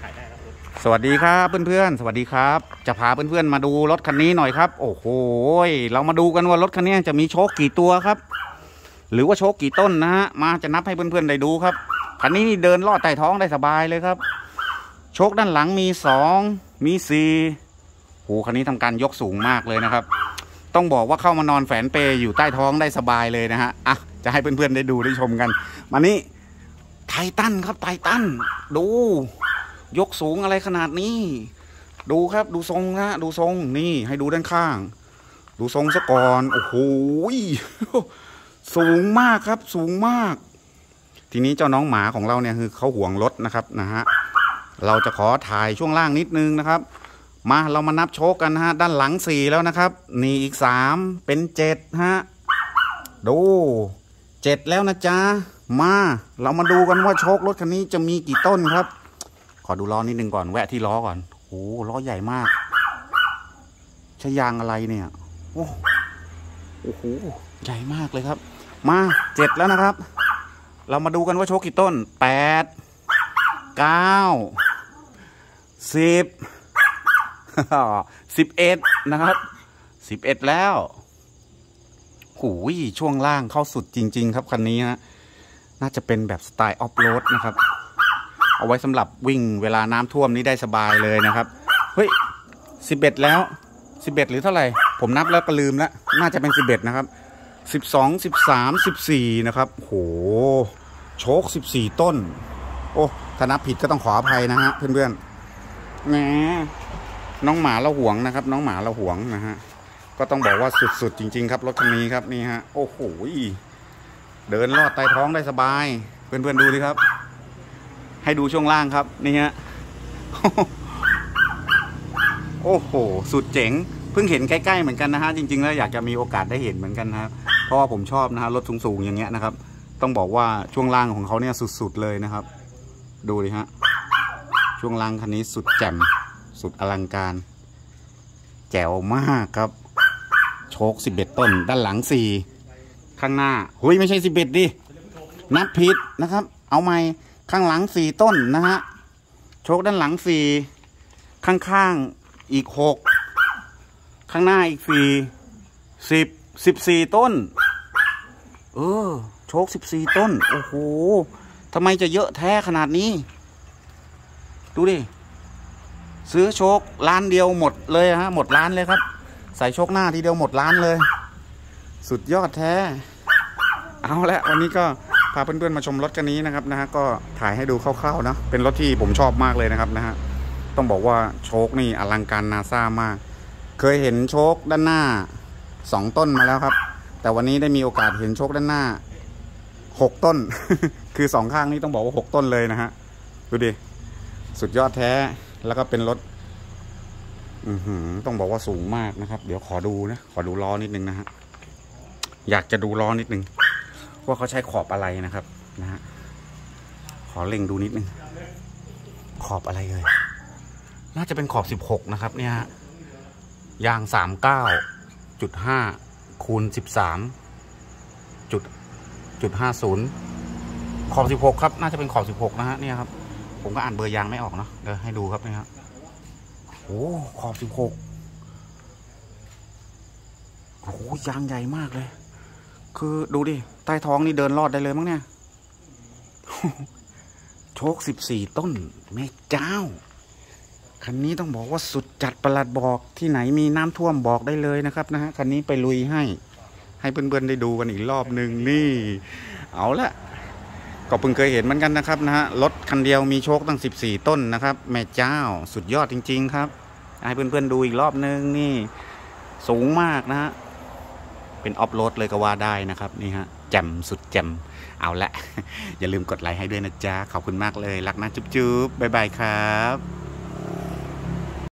สวัสดีครับเพื่อนๆสวัสดีครับจะพาเพื่อนๆมาดูรถคันนี้หน่อยครับโอ้โหเรามาดูกันว่ารถคันนี้จะมีโชคกี่ตัวครับหรือว่าโชคกี่ต้นนะฮะมาจะนับให้เพื่อนๆได้ดูครับคันนี้เดินลอดใต้ท้องได้สบายเลยครับโชคด้านหลังมี2มี4โอ้คันนี้ทำการยกสูงมากเลยนะครับต้องบอกว่าเข้ามานอนแฝนเปอยู่ใต้ท้องได้สบายเลยนะฮะอ่ะจะให้เพื่อนๆได้ดูได้ชมกันมานี่ไททันครับไททันดูยกสูงอะไรขนาดนี้ดูครับดูทรงนะดูทรงนี่ให้ดูด้านข้างดูทรงซะก่อนโอ้โหสูงมากครับสูงมากทีนี้เจ้าน้องหมาของเราเนี่ยคือเขาห่วงรถนะครับนะฮะเราจะขอถ่ายช่วงล่างนิดนึงนะครับมาเรามานับโชคกันนะฮะด้านหลัง4แล้วนะครับนี่อีก3เป็น7ฮะดู7แล้วนะจ๊ะมาเรามาดูกันว่าโชครถคันนี้จะมีกี่ต้นครับขอดูล้อนิดนึงก่อนแวะที่ล้อก่อนโอ้ล้อใหญ่มากใช้ยางอะไรเนี่ยโอ้โหใหญ่มากเลยครับมา7แล้วนะครับเรามาดูกันว่าโชคกี่ต้น8 9 10 11นะครับ11แล้วหูยช่วงล่างเข้าสุดจริงๆครับคันนี้ฮะน่าจะเป็นแบบสไตล์ออฟโรดนะครับเอาไว้สำหรับวิ่งเวลาน้ำท่วมนี้ได้สบายเลยนะครับเฮ้ย11แล้ว11หรือเท่าไหร่ผมนับแล้วก็ลืมแล้วน่าจะเป็น11นะครับ12 13 14นะครับโหโชค14ต้นโอ้ถ้านับผิดก็ต้องขออภัยนะฮะเพื่อนๆแหมน้องหมาเราห่วงนะครับน้องหมาเราห่วงนะฮะก็ต้องบอกว่าสุดๆจริงๆครับรถคันนี้ครับนี่ฮะโอ้โหเดินลอดใต้ท้องได้สบายเพื่อนๆดูดิครับให้ดูช่วงล่างครับนี่ฮะโอ้โหสุดเจ๋งเพิ่งเห็นใกล้ๆเหมือนกันนะฮะจริงๆแล้วอยากจะมีโอกาสได้เห็นเหมือนกันนะครับเพราะว่าผมชอบนะฮะรถสูงๆอย่างเงี้ยนะครับต้องบอกว่าช่วงล่างของเขาเนี่ยสุดๆเลยนะครับดูดิฮะช่วงล่างคันนี้สุดแจ่มสุดอลังการแจ๋วมากครับโชค11ต้นด้านหลัง4ข้างหน้าเฮ้ยไม่ใช่11ดินับผิดนะครับเอาใหม่ข้างหลัง4ต้นนะฮะโชคด้านหลัง4ข้างๆอีก6ข้างหน้าอีก4 10 14ต้นโชค14ต้นโอ้โหทำไมจะเยอะแท้ขนาดนี้ดูดิซื้อโชคล้านเดียวหมดเลยฮะหมดล้านเลยครับใส่โชคหน้าทีเดียวหมดล้านเลยสุดยอดแท้เอาละวันนี้ก็พาเพื่อนๆมาชมรถคันนี้นะครับนะฮะก็ถ่ายให้ดูคร่าวๆนะเป็นรถที่ผมชอบมากเลยนะครับนะฮะต้องบอกว่าโชคนี่อลังการนาซ่ามากเคยเห็นโชคด้านหน้า2ต้นมาแล้วครับแต่วันนี้ได้มีโอกาสเห็นโชคด้านหน้า6ต้น คือ2ข้างนี้ต้องบอกว่า6ต้นเลยนะฮะดูดิสุดยอดแท้แล้วก็เป็นรถต้องบอกว่าสูงมากนะครับเดี๋ยวขอดูล้อนิดนึงนะฮะอยากจะดูล้อนิดนึงว่าเขาใช้ขอบอะไรนะครับนะฮะขอเล็งดูนิดนึงขอบอะไรเลยน่าจะเป็นขอบ16นะครับเนี่ยฮะยาง39.5 คูณ 13.50ขอบ16ครับน่าจะเป็นขอบ16นะฮะเนี่ยครับผมก็อ่านเบอร์ยางไม่ออกเนาะเดี๋ยวให้ดูครับนี่ครับโอ้ขอบ16โอ้ยางใหญ่มากเลยคือดูดิใต้ท้องนี่เดินรอดได้เลยมั้งเนี่ยโชค14ต้นแม่เจ้าคันนี้ต้องบอกว่าสุดจัดประหลัดบอกที่ไหนมีน้ำท่วมบอกได้เลยนะครับนะฮะคันนี้ไปลุยให้เพื่อนๆได้ดูกันอีกรอบหนึ่งนี่เอาละก็เพิ่งเคยเห็นเหมือนกันนะครับนะฮะรถคันเดียวมีโชคตั้ง14ต้นนะครับแม่เจ้าสุดยอดจริงๆครับให้เพื่อนๆดูอีกรอบหนึ่งนี่สูงมากนะฮะเป็นออฟโรดเลยก็ว่าได้นะครับนี่ฮะแจ่มสุดแจ่มเอาละอย่าลืมกดไลค์ให้ด้วยนะจ๊ะขอบคุณมากเลยรักนะจุ๊บๆบ๊ายบายครับ